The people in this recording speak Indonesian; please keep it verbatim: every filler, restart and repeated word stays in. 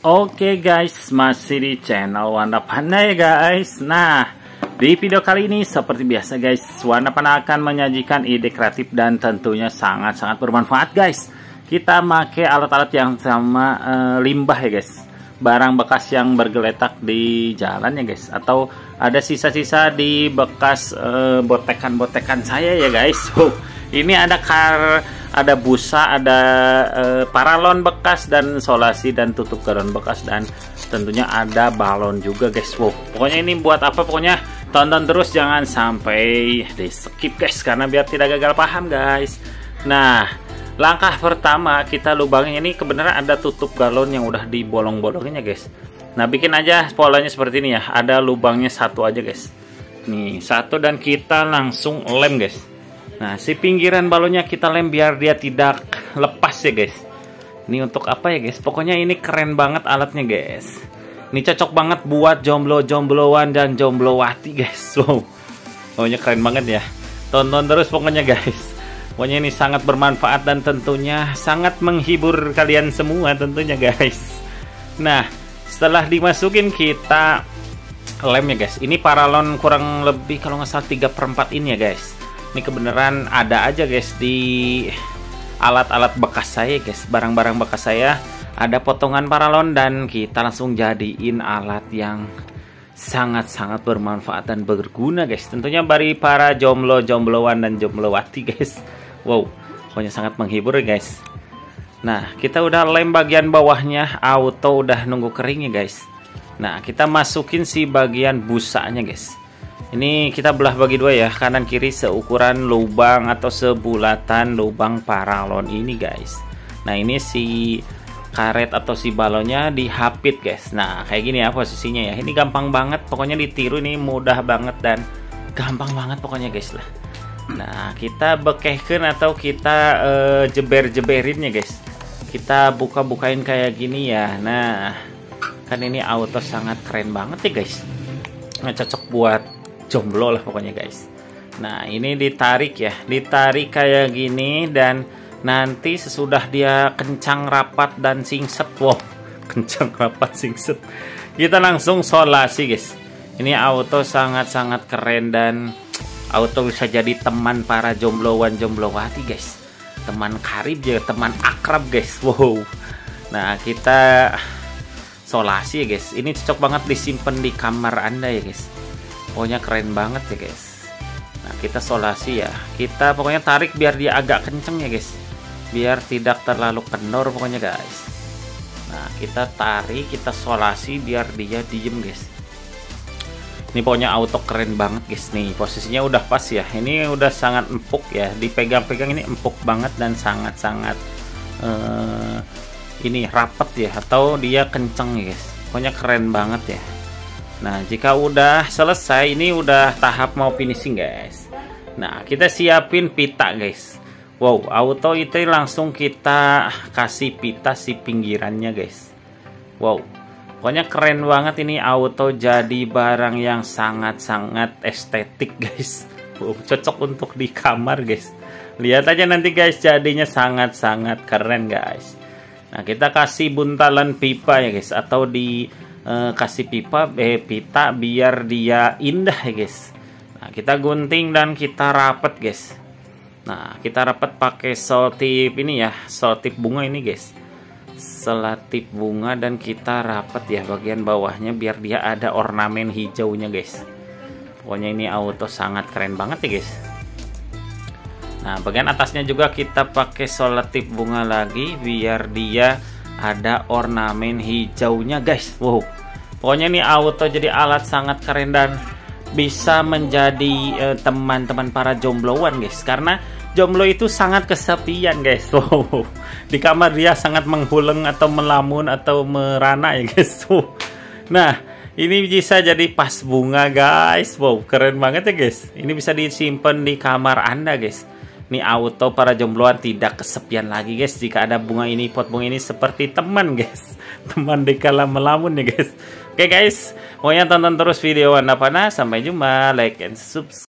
Oke guys, masih di channel Wanda Panda ya guys. Nah, di video kali ini seperti biasa guys, Wanda Panda akan menyajikan ide kreatif dan tentunya sangat-sangat bermanfaat guys. Kita pakai alat-alat yang sama uh, limbah ya guys, barang bekas yang bergeletak di jalan ya guys, atau ada sisa-sisa di bekas uh, botekan-botekan saya ya guys. Wow, ini ada kar ada busa, ada e, paralon bekas, dan solasi dan tutup galon bekas, dan tentunya ada balon juga guys. Wow, pokoknya ini buat apa, pokoknya tonton terus, jangan sampai di skip guys, karena biar tidak gagal paham guys. Nah, langkah pertama kita lubangnya ini kebenaran ada tutup galon yang udah dibolong-bolongin ya guys. Nah, bikin aja polanya seperti ini ya, ada lubangnya satu aja guys, nih satu, dan kita langsung lem guys. Nah, si pinggiran balonnya kita lem biar dia tidak lepas ya guys. Ini untuk apa ya guys? Pokoknya ini keren banget alatnya guys. Ini cocok banget buat jomblo-jombloan dan jomblowati guys. Wow, pokoknya keren banget ya. Tonton terus pokoknya guys. Pokoknya ini sangat bermanfaat dan tentunya sangat menghibur kalian semua tentunya guys. Nah, setelah dimasukin kita lem ya guys. Ini paralon kurang lebih kalau nggak salah tiga per empat ini ya guys. Ini kebenaran ada aja guys di alat-alat bekas saya guys, barang-barang bekas saya ada potongan paralon, dan kita langsung jadiin alat yang sangat-sangat bermanfaat dan berguna guys. Tentunya bagi para jomblo-jombloan dan jomblowati guys. Wow, pokoknya sangat menghibur guys. Nah, kita udah lem bagian bawahnya, auto udah nunggu kering ya guys. Nah, kita masukin si bagian busanya guys. Ini kita belah bagi dua ya, kanan kiri seukuran lubang atau sebulatan lubang paralon ini guys. Nah, ini si karet atau si balonnya dihapit guys. Nah, kayak gini ya posisinya ya. Ini gampang banget, pokoknya ditiru, ini mudah banget dan gampang banget pokoknya guys lah. Nah, kita bekehkan atau kita uh, jeber-jeberin ya guys. Kita buka-bukain kayak gini ya. Nah, kan ini auto sangat keren banget ya guys. Nah, cocok buat jomblo lah pokoknya guys. Nah, ini ditarik ya, ditarik kayak gini, dan nanti sesudah dia kencang rapat dan singset, wow, kencang rapat singset, kita langsung solasi guys. Ini auto sangat-sangat keren dan auto bisa jadi teman para jombloan jomblowati guys, teman karib ya, teman akrab guys. Wow. Nah, kita solasi ya guys. Ini cocok banget disimpan di kamar Anda ya guys. Pokoknya keren banget ya guys. Nah, kita solasi ya, kita pokoknya tarik biar dia agak kenceng ya guys, biar tidak terlalu kendor pokoknya guys. Nah, kita tarik, kita solasi biar dia diem guys. Ini pokoknya auto keren banget guys. Nih posisinya udah pas ya, ini udah sangat empuk ya, dipegang-pegang ini empuk banget dan sangat-sangat uh, ini rapet ya, atau dia kenceng ya guys. Pokoknya keren banget ya. Nah, jika udah selesai, ini udah tahap mau finishing guys. Nah, kita siapin pita guys. Wow, auto itu langsung kita kasih pita si pinggirannya guys. Wow, pokoknya keren banget, ini auto jadi barang yang sangat-sangat estetik guys. Wow, cocok untuk di kamar guys. Lihat aja nanti guys, jadinya sangat-sangat keren guys. Nah, kita kasih buntalan pipa ya guys, atau di Uh, kasih pipa eh pita biar dia indah ya guys. Nah, kita gunting dan kita rapet guys. Nah, kita rapet pakai selotip ini ya, selotip bunga ini guys, selotip bunga, dan kita rapet ya bagian bawahnya biar dia ada ornamen hijaunya guys. Pokoknya ini auto sangat keren banget ya guys. Nah, bagian atasnya juga kita pakai selotip bunga lagi biar dia ada ornamen hijaunya guys. Wow, pokoknya ini auto jadi alat sangat keren dan bisa menjadi teman-teman uh, para jombloan guys, karena jomblo itu sangat kesepian guys. Wow, di kamar dia sangat menghuleng atau melamun atau merana ya guys. Wow. Nah, ini bisa jadi pas bunga guys. Wow, keren banget ya guys. Ini bisa disimpan di kamar Anda guys. Ini auto para jombloan tidak kesepian lagi guys, jika ada bunga ini, pot bunga ini seperti teman guys, teman dikala melamun ya guys. Oke guys, pokoknya tonton terus video Wanda Panda. Sampai jumpa, like and subscribe.